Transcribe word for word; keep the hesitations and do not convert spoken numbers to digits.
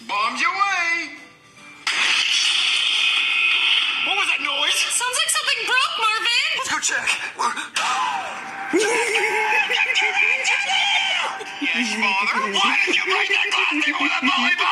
Bombs your way. What was that noise? Sounds like something broke, Marvin. Let's go check. Yes, Father. Why did you break that glass thing with a volleyball?